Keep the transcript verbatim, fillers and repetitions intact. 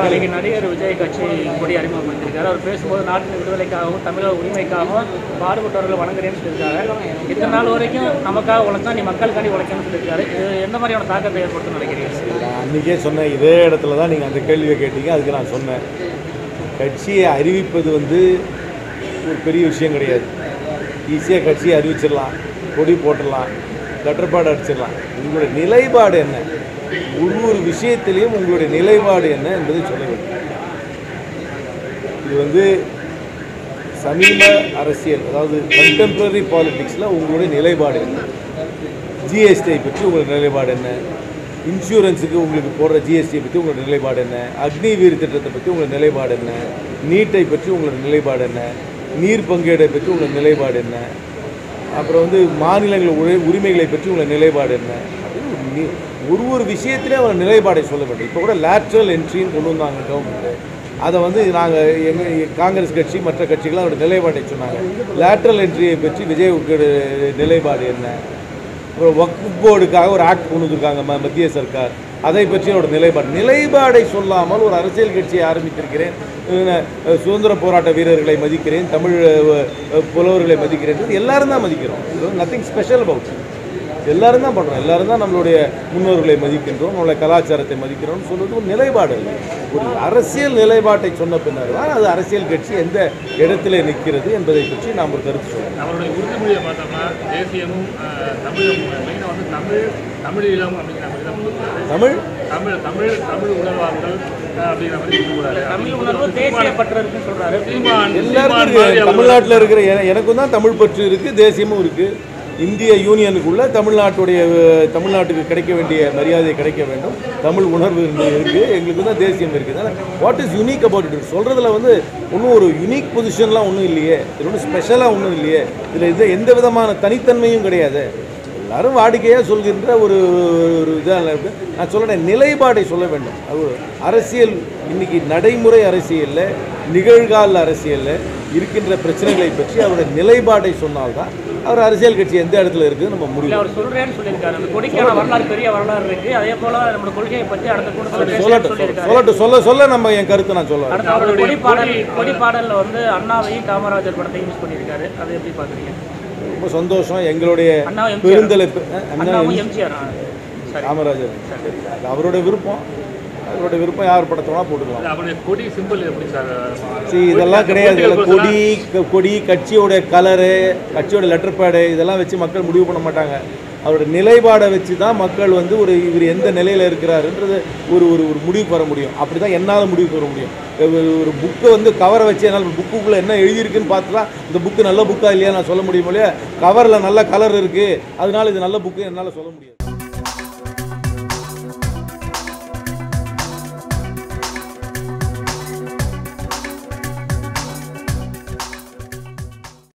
இன்னைக்கு நடிகர் விஜய் கட்சி கொடி அறிமுகப்படுத்திருக்காரு. அவர் பேசும்போது நாட்டின் விடுதலைக்காகவும் தமிழக உரிமைக்காகவும் பாடுபட்டவர்களை வணங்குறேன்னு சொல்லியிருக்காரு. இத்தனை நாள் வரைக்கும் நமக்காக உழைச்சா நீ மக்களுக்காண்டி உழைக்கணும்னு சொல்லியிருக்காரு. இது எந்த மாதிரியான தாக்கத்தை ஏற்படுத்தும் நினைக்கிறீங்க? நான் அன்றைக்கே சொன்னேன், இதே இடத்துல தான் நீங்கள் அந்த கேள்வியை கேட்டீங்க. அதுக்கு நான் சொன்னேன், கட்சியை அறிவிப்பது வந்து ஒரு பெரிய விஷயம் கிடையாது. ஈஸியாக கட்சியை அறிவிச்சிடலாம், கொடி போட்டுடலாம், லெட்டர்பாடு அடிச்சிடலாம். உங்களுடைய நிலைப்பாடு என்ன, ஒரு ஒரு விஷயத்திலையும் உங்களுடைய நிலைப்பாடு என்ன என்பதை சொல்ல வேண்டும். இது வந்து சமீப அரசியல், அதாவது கண்டெம்பரரி பாலிடிக்ஸில் உங்களுடைய நிலைப்பாடு என்ன, ஜிஎஸ்டியை பற்றி உங்களுடைய நிலைப்பாடு என்ன, இன்சூரன்ஸுக்கு உங்களுக்கு போடுற ஜிஎஸ்டியை பற்றி உங்களோட நிலைப்பாடு என்ன, அக்னிவீர் திட்டத்தை பற்றி உங்களோட நிலைப்பாடு என்ன, நீட்டை பற்றி உங்களோட நிலைப்பாடு என்ன, நீர் பங்கீடை பற்றி உங்களோட நிலைப்பாடு என்ன, அப்புறம் வந்து மாநிலங்கள் உரி உரிமைகளை பற்றி உங்களோட நிலைப்பாடு என்ன அப்படின்னு ஒரு ஒரு விஷயத்திலே அவர் நிலைப்பாடை சொல்ல வேண்டும். இப்போ கூட லேட்ரல் என்ட்ரின்னு கொண்டு வந்தாங்க கவர்மெண்ட்டு. அதை வந்து நாங்கள் எங்கள் காங்கிரஸ் கட்சி மற்ற கட்சிகளாக அவருடைய நிலைப்பாட்டை சொன்னாங்க. லேட்ரல் என்ட்ரியை பற்றி விஜய்க்கு நிலைப்பாடு என்ன, அப்புறம் வக்ஃப் போர்டுக்காக ஒரு ஆக்ட் கொண்டு வந்திருக்காங்க ம மத்திய சர்க்கார், அதை பற்றி அவரோட நிலைப்பாடு நிலைப்பாடை சொல்லாமல் ஒரு அரசியல் கட்சியை ஆரம்பித்திருக்கிறேன், சுதந்திர போராட்ட வீரர்களை மதிக்கிறேன், தமிழ் புலவர்களை மதிக்கிறேன், எல்லாரும் தான் மதிக்கிறோம். நத்திங் ஸ்பெஷல் அபவுட், எல்லாரும் தான் பண்ணுறோம். எல்லாரும் தான் நம்மளுடைய முன்னோர்களை மதிக்கின்றோம், நம்மளுடைய கலாச்சாரத்தை மதிக்கிறோம்னு சொல்வது ஒரு நிலைப்பாடு இல்லை. ஒரு அரசியல் நிலைப்பாட்டை சொன்ன பின்னர் தான் அது அரசியல் கட்சி எந்த இடத்துல நிற்கிறது என்பதை பற்றி நாம் ஒரு கருத்து சொல்லுவோம். அவருடைய உறுதிமொழியை பார்த்தோம்னா தேசியமும் தமிழும் மெயினாக வந்து தமிழ் தமிழ் ஈழம் அப்படிங்கிற மாதிரி தான் தமிழ் தமிழ் தமிழ் தமிழ் உணர்வார்கள் அப்படிங்கிற மாதிரி சொல்கிறாரு. தமிழ் உணர்வு தேசிய பற்று இருக்குன்னு சொல்கிறாரு. எல்லாருக்கும் தமிழ்நாட்டில் இருக்கிற எனக்கும் தான் தமிழ் பற்று இருக்குது, தேசியமும் இருக்குது. இந்திய யூனியனுக்குள்ள தமிழ்நாட்டுடைய தமிழ்நாட்டுக்கு கிடைக்க வேண்டிய மரியாதை கிடைக்க வேண்டும், தமிழ் உணர்வு இருக்குது, எங்களுக்கு தான் தேசியம் இருக்குது. What is unique about it சொல்கிறதுல வந்து ஒன்றும் ஒரு யூனிக் பொசிஷன்லாம் ஒன்றும் இல்லையே, இது ஒன்றும் ஸ்பெஷலாக ஒன்றும் இல்லையே, இதில் இது எந்த விதமான தனித்தன்மையும் கிடையாது. எல்லாரும் வாடிக்கையாக சொல்கின்ற ஒரு ஒரு இதாக இருக்குது. நான் சொல்கிறேன், நிலைப்பாடை சொல்ல வேண்டும். அது அரசியல் இன்னைக்கு நடைமுறை அரசியலில் நிகழ்கால அரசியலில் இருக்கின்ற பிரச்சனைகளை பற்றி அவருடைய நிலைப்பாடை சொன்னால்தான் அவர் அரசியல் கட்சி எந்த இடத்துல இருக்குது நம்ம முடியும். அவர் சொல்றேன்னு சொல்லியிருக்காரு. அந்த கொடிக்கான வரலாறு பெரிய வரலாறு இருக்கு. அதே போல நம்ம கொள்கையை பற்றி அடுத்த கூட்டத்தில் சொல்லட்டும் சொல்லட்டும் சொல்ல சொல்ல நம்ம என் கருத்தை நான் சொல்லுவேன். அவருடைய கொடி பாடல் கொடி பாடலில் வந்து அண்ணாவையும் காமராஜர் படத்தையும் யூஸ் பண்ணியிருக்காரு. அதை எப்படி பார்க்குறீங்க? ரொம்ப சந்தோஷம். எங்களுடைய பெருந்தலை காமராஜர் அவருடைய விருப்பம், அவருடைய விருப்பம் யார் படத்தோனா போட்டுக்கலாம். கொடி சிம்பிள் எப்படி சார்? சரி, இதெல்லாம் கிடையாது. கொடி கொடி கட்சியோட கலரு, கட்சியோட லெட்டர் பேடு இதெல்லாம் வச்சு மக்கள் முடிவு பண்ண மாட்டாங்க. அவரோட நிலைப்பாடை வச்சு தான் மக்கள் வந்து ஒரு இவர் எந்த நிலையில் இருக்கிறாருன்றது ஒரு ஒரு ஒரு முடிவு பெற முடியும். அப்படி தான் என்னால் முடிவு பெற முடியும். ஒரு புக்கை வந்து கவரை வச்சு என்னால் புக்குக்குள்ளே என்ன எழுதியிருக்குன்னு பார்த்து தான் இந்த புக்கு நல்ல புக்கா இல்லையா நான் சொல்ல முடியும் இல்லையா. கவரில் நல்ல கலர் இருக்குது, அதனால இது நல்ல புக்கு என்னால் சொல்ல முடியாது.